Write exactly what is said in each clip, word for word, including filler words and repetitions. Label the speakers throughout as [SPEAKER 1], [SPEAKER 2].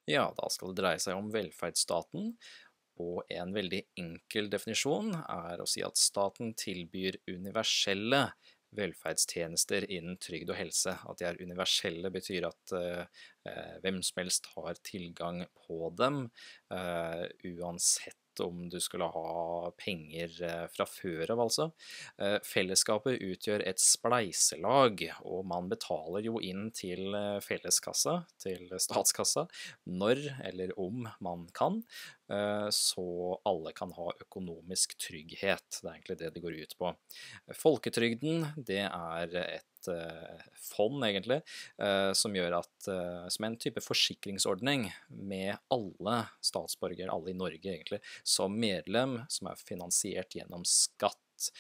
[SPEAKER 1] Ja, da skal det dreie seg om velferdsstaten, og en veldig enkel definisjon er å si at staten tilbyr universelle velferdstjenester innen trygd og helse. At de er universelle betyr at eh, eh, hvem som helst har tilgang på dem, eh, uansett om du skulle ha penger eh, fra før av, altså. Eh, fellesskapet utgjør et spleiselag, og man betaler jo inn til eh, felleskassa, til statskassa, når eller om man kan, eh, så alle kan ha økonomisk trygghet. Det er egentlig det det går ut på. Folketrygden, det er et eh, fond egentlig, eh, som gjør at, eh, som en type forsikringsordning med alle statsborgere, alle i Norge egentlig, som medlem, som er finansiert gjennom skatt.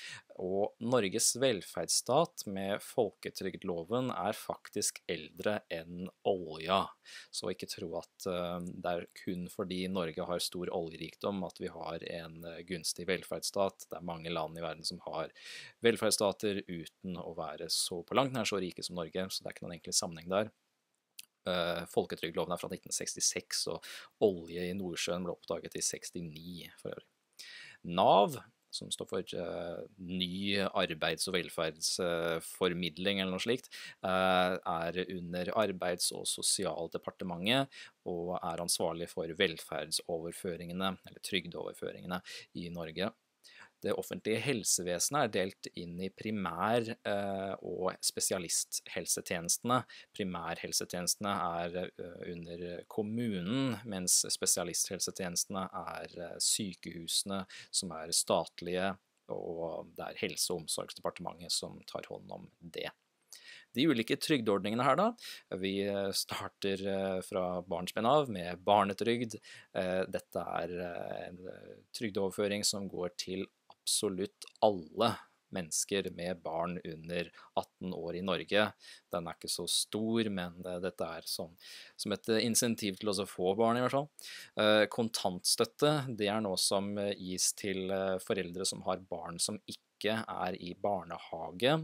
[SPEAKER 1] Og Norges velferdsstat med folketrygdloven er faktisk eldre enn olja. Så ikke tro at uh, det er kun fordi Norge har stor oljerikdom at vi har en uh, gunstig velferdsstat. Det er mange land i verden som har velferdsstater uten å være så på langt nær så rike som Norge, så det er ikke noen enkel sammenheng der. Uh, folketrygdloven er fra nitten sekstiseks, og olje i Nordsjøen ble oppdaget i sekstini for øvrig. NAV, som står for uh, ny arbeids- og velferdsformidling uh, eller noe slikt, uh, er under Arbeids- og sosialdepartementet og er ansvarlig for velferdsoverføringene, eller trygdeoverføringene i Norge. Det offentlige helsevesenet er delt inn i primær- eh, og spesialisthelsetjenestene. Primærhelsetjenestene er eh, under kommunen, mens spesialisthelsetjenestene er eh, sykehusene som er statlige, og det er Helse- og omsorgsdepartementet som tar hånd om det. De ulike trygdeordningene her da, vi starter eh, fra barnsben av med barnetrygd. Eh, Dette er eh, en trygdeoverføring som går til absolutt alle mennesker med barn under atten år i Norge. Den er ikke så stor, men det, dette er som, som et insentiv til å få barn i hvert fall. Eh, kontantstøtte, det er noe som gis til eh, foreldre som har barn som ikke er i barnehage.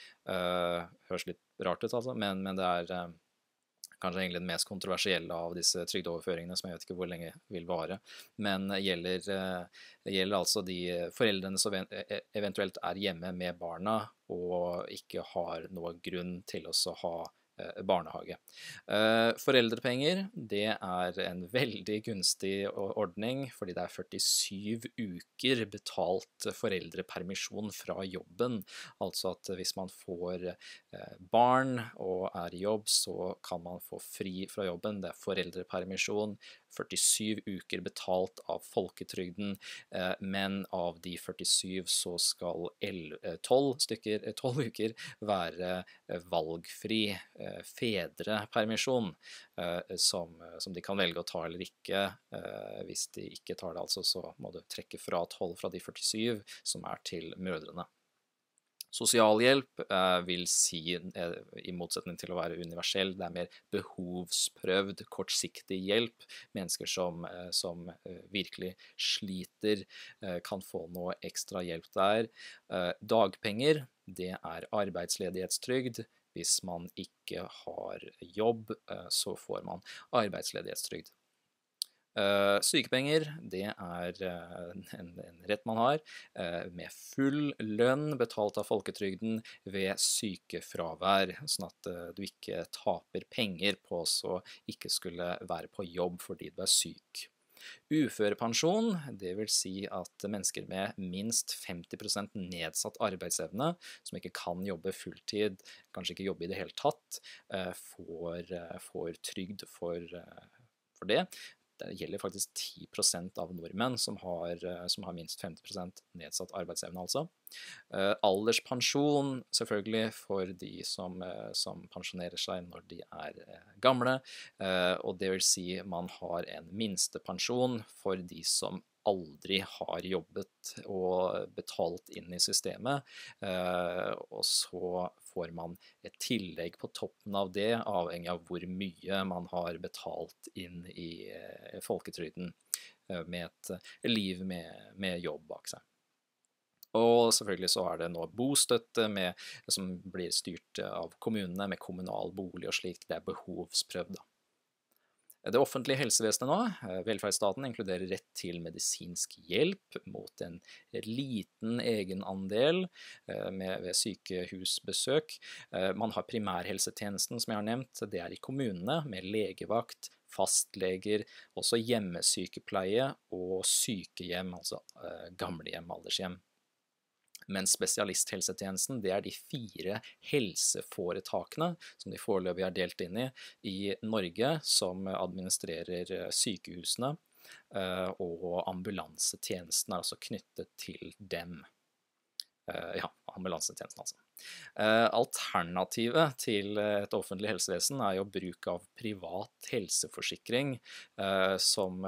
[SPEAKER 1] Uh, høres litt rart ut, altså, men, men det er uh, kanskje egentlig den mest kontroversielle av disse trygdeoverføringene, som jeg vet ikke hvor lenge vil vare, men gjelder, uh, gjelder altså de foreldrene som eventuelt er hjemme med barna og ikke har noe grunn til å ha barnehage. Foreldrepenger, det er en veldig gunstig ordning, fordi det er førtisju uker betalt foreldrepermisjon fra jobben. Altså at hvis man får barn og er i jobb, så kan man få fri fra jobben. Det er foreldrepermisjon, førtisju uker betalt av folketrygden, men av de førtisju så skal tolv stykker, tolv uker være valgfri fedrepermisjon, som, som de kan velge å ta eller ikke. Hvis de ikke tar det, altså, så må du trekke fra tolv fra de førtisju som er til mødrene. Sosialhjelp eh, vil si, eh, i motsetning til å være universell, det er mer behovsprøvd, kortsiktig hjelp. Mennesker som, eh, som eh, virkelig sliter eh, kan få noe ekstra hjelp der. Eh, dagpenger, det er arbeidsledighetstrygd. Hvis man ikke har jobb, eh, så får man arbeidsledighetstrygd. Uh, sykepenger, det er uh, en, en rett man har, uh, med full lønn betalt av folketrygden ved sykefravær, sånn at uh, du ikke taper penger på å ikke skulle være på jobb fordi du er syk. Uførepensjon, det vil si at mennesker med minst femti prosent nedsatt arbeidsevne, som ikke kan jobbe fulltid, kanskje ikke jobbe i det hele tatt, uh, får, uh, får trygd for, uh, for det. Det gjelder faktisk ti prosent av nordmenn som har, som har minst femti prosent nedsatt arbeidsevne, altså. Uh, alderspensjon, selvfølgelig, for de som, uh, som pensjonerer seg når de er uh, gamle, uh, og det vil si man har en minstepensjon for de som aldri har jobbet og betalt inn i systemet, uh, og så får man et tillegg på toppen av det, avhengig av hvor mye man har betalt inn i uh, folketrygden, uh, med et uh, liv med, med jobb bak seg. Og selvfølgelig så er det nå bostøtte med, som blir styrt av kommunene med kommunal bolig og slikt. Det er behovsprøvd da. Det offentlige helsevesenet nå, velferdsstaten, inkluderer rett til medisinsk hjelp mot en liten egenandel med, ved sykehusbesøk. Man har primærhelsetjenesten, som jeg har nevnt, det er i kommunene, med legevakt, fastleger, også hjemmesykepleie og sykehjem, altså gamlehjem, aldershjem. Men spesialisthelsetjenesten, det er de fire helseforetakene som de foreløpig er delt inn i i Norge, som administrerer sykehusene, og ambulansetjenesten er altså knyttet til dem. Ja, ambulansetjenesten altså. Alternativet til et offentlig helsevesen er jo bruk av privat helseforsikring, som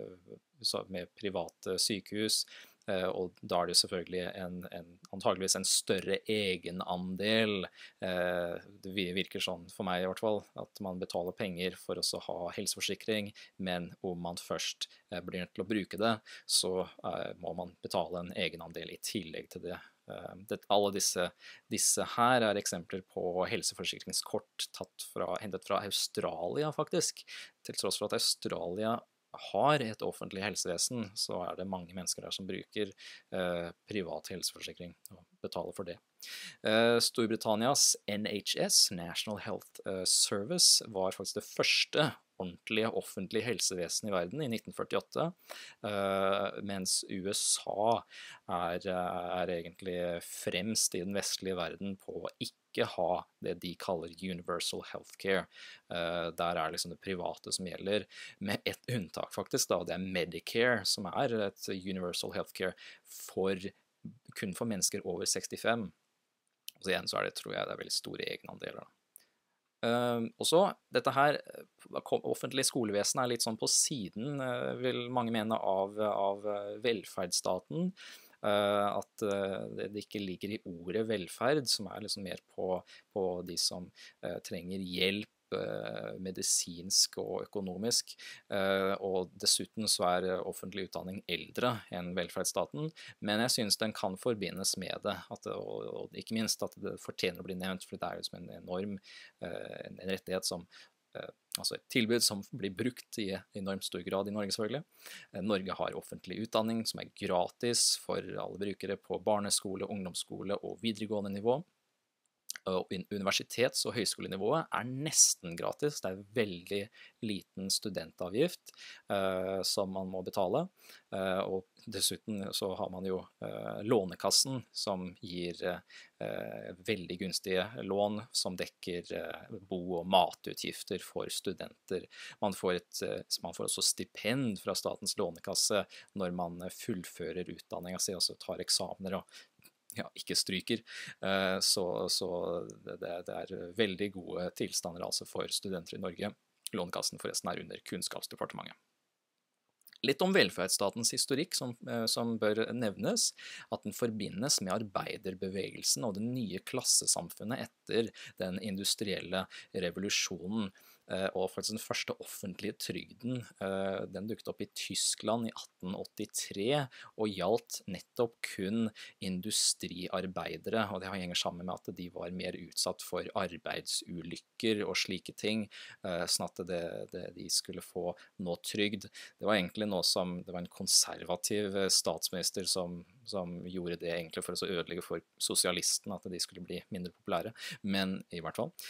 [SPEAKER 1] med private sykehus, og da er det selvfølgelig en, en, antageligvis en større egenandel. Det virker sånn for meg i hvert fall, at man betaler penger for å ha helseforsikring, men om man først blir nødt til å bruke det, så må man betale en egenandel i tillegg til det. Det, alle disse, disse her er eksempler på helseforsikringskort tatt fra, hentet fra Australia faktisk, til tross for at Australia har et offentlig helsevesen, så er det mange mennesker der som bruker eh, privat helseforsikring og betaler for det. Eh, Storbritannias N H S, National Health Service, var faktisk det første ordentlige offentlige helsevesen i verden i nitten førtiåtte, eh, mens U S A er, er egentlig fremst i den vestlige verden på å ikke ha det de kaller universal healthcare. Uh, der er liksom det private som gjelder, med et unntak faktisk da, og det er Medicare, som er et universal healthcare for, kun for mennesker over sekstifem. Og så igjen så er det, tror jeg, det er veldig store egenandeler. Uh, og så, dette her, offentlig skolevesen er litt sånn på siden, uh, vil mange mene, av, av velferdsstaten. Uh, at uh, det ikke ligger i ordet velferd, som er liksom mer på, på de som uh, trenger hjelp, uh, medisinsk og økonomisk, uh, og dessuten så er offentlig utdanning eldre enn velferdsstaten, men jeg synes den kan forbindes med det, at det og, og ikke minst at det fortjener å bli nevnt, for det er jo som en enorm uh, en rettighet som Uh, altså et tilbud som blir brukt i enormt stor grad i Norge selvfølgelig. Uh, Norge har offentlig utdanning som er gratis for alle brukere på barneskole, ungdomsskole og videregående nivå. Og universitets- og høyskolenivået er nesten gratis. Det er veldig liten studentavgift uh, som man må betale. Uh, og dessuten så har man jo uh, Lånekassen, som gir uh, veldig gunstige lån som dekker uh, bo- og matutgifter for studenter. Man får, et, uh, man får også stipend fra Statens lånekasse når man fullfører utdanningen sin, altså tar eksamener og ja, ikke stryker, så, så det, det er veldig gode tilstander altså for studenter i Norge. Lånekassen forresten er under Kunnskapsdepartementet. Litt om velferdsstatens historikk som, som bør nevnes, at den forbindes med arbeiderbevegelsen og det nye klassesamfunnet etter den industrielle revolusjonen. Og faktisk den første offentlige trygden, den dukket opp i Tyskland i atten åttitre og gjaldt nettopp kun industriarbeidere, og det henger sammen med at de var mer utsatt for arbeidsulykker og slike ting, sånn at det, det, de skulle få nå trygd. Det var egentlig noe som, det var en konservativ statsminister som, som gjorde det egentlig for å ødelegge for sosialisten, at de skulle bli mindre populære, men i hvert fall.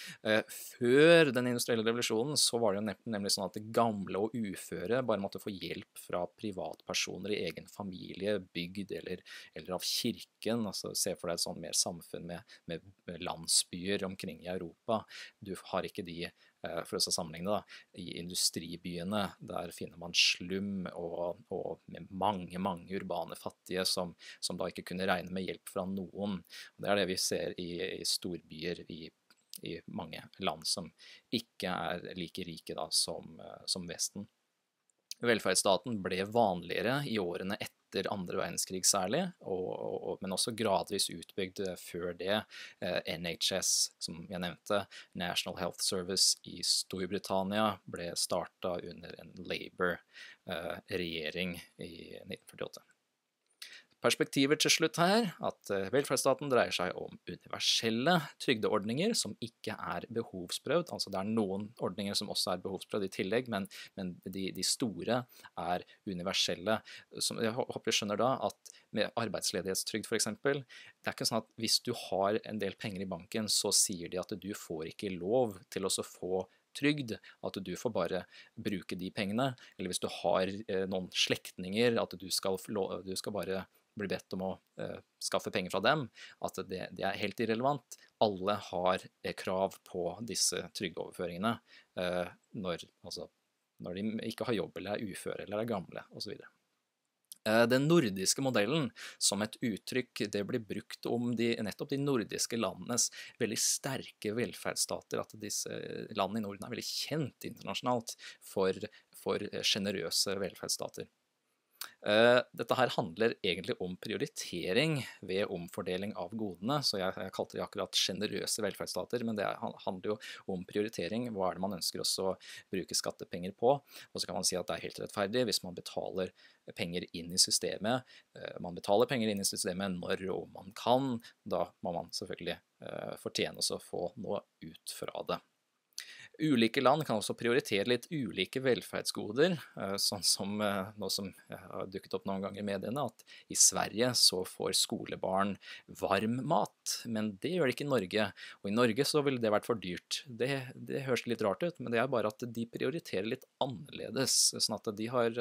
[SPEAKER 1] Før den industrielle revolusjonen så var det jo nemlig sånn at det gamle og uføre bare måtte få hjelp fra privatpersoner i egen familie, bygd eller, eller av kirken. Altså se for deg et sånn mer samfunn med, med landsbyer omkring i Europa. Du har ikke de, for å sammenligne da, i industribyene, der finner man slum og, og med mange, mange urbane fattige som, som da ikke kunne regne med hjelp fra noen. Det er det vi ser i, i storbyer i i mange land som ikke er like rike da, som, som Vesten. Velferdsstaten ble vanligere i årene etter andre verdenskrig særlig, og, og, men også gradvis utbygd før det. N H S, som jeg nevnte, National Health Service i Storbritannia, ble startet under en Labour-regjering i nitten førtiåtte. Perspektiver til slutt her, at velferdsstaten dreier seg om universelle trygdeordninger som ikke er behovsprøvd. Altså det er noen ordninger som også er behovsprøvd i tillegg, men, men de, de store er universelle. Som jeg håper du skjønner da, at med arbeidsledighetstrygd for eksempel, det er ikke sånn at hvis du har en del penger i banken, så sier de at du får ikke lov til å få trygd, at du får bare bruke de pengene, eller hvis du har eh, noen slektninger, at du skal, du skal bare blir bedt om å uh, skaffe penger fra dem, at det, det er helt irrelevant. Alle har eh, krav på disse trygdeoverføringene uh, når, altså, når de ikke har jobb, eller er uføre, eller er gamle, og så videre. Uh, den nordiske modellen som et uttrykk, det blir brukt om de, nettopp de nordiske landenes veldig sterke velferdsstater, at disse landene i Norden er veldig kjent internasjonalt for, for generøse velferdsstater. Uh, dette her handler egentlig om prioritering ved omfordeling av godene, så jeg, jeg kalte det akkurat generøse velferdsstater, men det handler jo om prioritering. Hva er det man ønsker også å bruke skattepenger på? Og så kan man si at det er helt rettferdig hvis man betaler penger inn i systemet. Uh, man betaler penger inn i systemet når og man kan, da må man selvfølgelig uh, fortjene å få noe ut fra det. Ulike land kan også prioritere litt ulike velferdsgoder, sånn som noe som har dukket opp noen ganger i mediene, at i Sverige så får skolebarn varm mat, men det gjør det ikke i Norge. Og i Norge så ville det vært for dyrt. Det, det høres litt rart ut, men det er bare at de prioriterer litt annerledes, sånn at de har,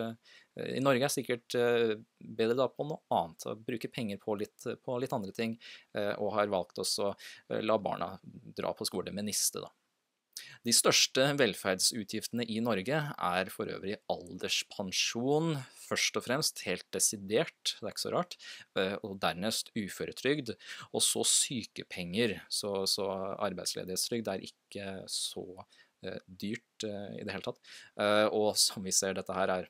[SPEAKER 1] i Norge er sikkert bedre da på noe annet, å bruke penger på litt, på litt andre ting, og har valgt også å la barna dra på skole med niste da. De største velferdsutgiftene i Norge er for øvrig alderspensjon, først og fremst helt desidert, det er ikke så rart, og dernest uføretrygd, og så sykepenger, så, så arbeidsledighetstrygd er ikke så uh, dyrt uh, i det hele tatt. Uh, og som vi ser, dette her er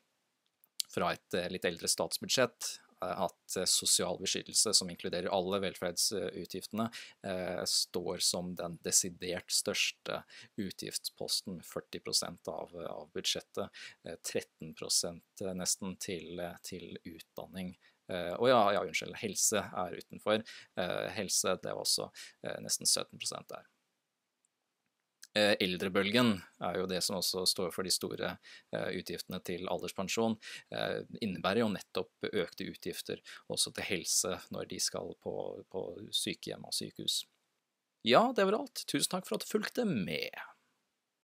[SPEAKER 1] fra et uh, litt eldre statsbudsjett, at sosial beskyttelse, som inkluderer alle velferdsutgiftene, eh, står som den desidert største utgiftsposten, førti prosent av, av budsjettet, eh, tretten prosent nesten til, til utdanning. Eh, og ja, ja, unnskyld, helse er utenfor. Eh, helse, det er også eh, nesten sytten prosent der. Eldrebølgen er jo det som også står for de store utgiftene til alderspensjon, innebærer jo nettopp økte utgifter også til helse når de skal på, på sykehjem og sykehus. Ja, det var alt. Tusen takk for at du fulgte med.